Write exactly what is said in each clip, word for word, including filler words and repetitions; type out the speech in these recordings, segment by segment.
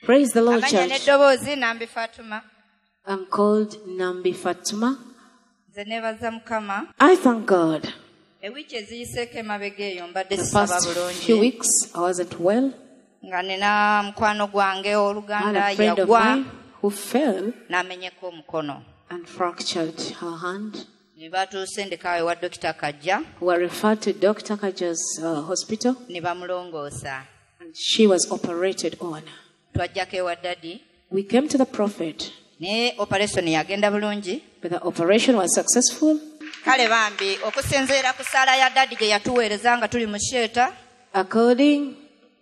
Praise the Lord, church. Nambi Fatuma. I'm called Nambi Fatuma. Mukama. I thank God. The past few weeks, I wasn't well. I had a friend of mine who fell and fractured her hand. We were referred to Doctor Kaja's uh, hospital, and she was operated on. We came to the prophet, but the operation was successful. According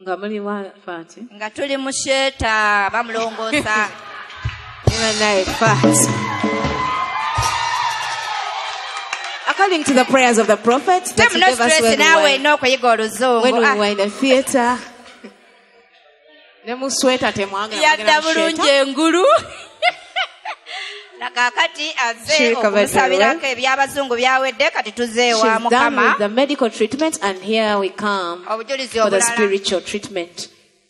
According to the prayers of the prophet that he gave us when we were, when we were in the theater. She's done with the medical treatment, and here we come for the spiritual treatment.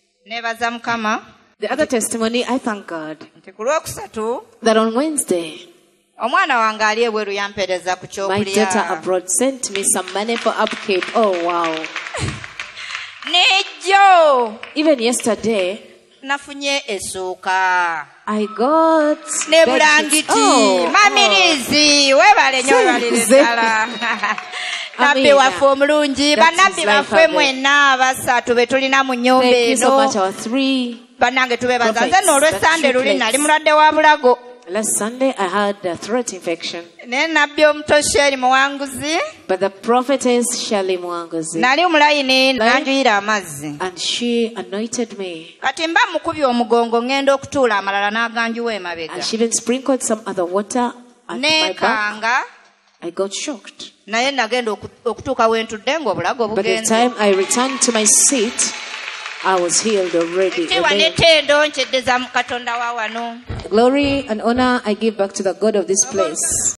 The other testimony, I thank God that on Wednesday, my daughter abroad sent me some money for upkeep. Oh, wow. Even yesterday, I got bedsheets. Oh, thank you so much, our three prophets. Last Sunday, I had a throat infection. But the prophetess Shali Mwanguzi, and she anointed me. And she even sprinkled some other water at my back. I got shocked. By the time I returned to my seat, I was healed already. Amen. Glory and honor I give back to the God of this place.